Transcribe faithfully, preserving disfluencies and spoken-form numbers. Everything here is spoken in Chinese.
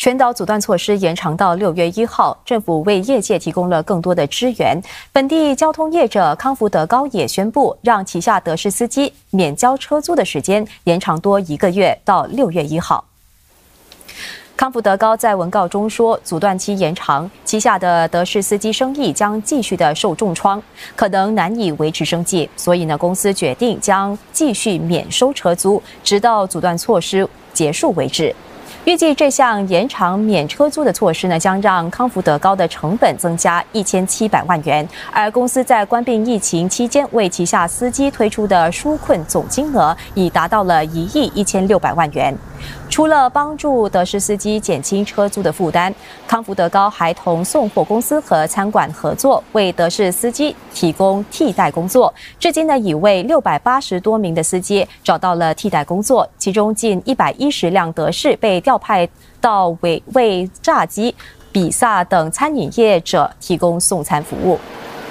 全岛阻断措施延长到六月一号，政府为业界提供了更多的支援。本地交通业者康福德高也宣布，让旗下德士司机免交车租的时间延长多一个月，到六月一号。 康福德高在文告中说，阻断期延长，旗下的德士司机生意将继续的受重创，可能难以维持生计。所以呢，公司决定将继续免收车租，直到阻断措施结束为止。 预计这项延长免车租的措施呢，将让康福德高的成本增加一千七百万元，而公司在冠病疫情期间为旗下司机推出的纾困总金额已达到了一亿一千六百万元。除了帮助德士司机减轻车租的负担，康福德高还同送货公司和餐馆合作，为德士司机提供替代工作。至今呢，已为六百八十多名的司机找到了替代工作，其中近一百一十辆德士被调 调派到为为炸鸡、比萨等餐饮业者提供送餐服务。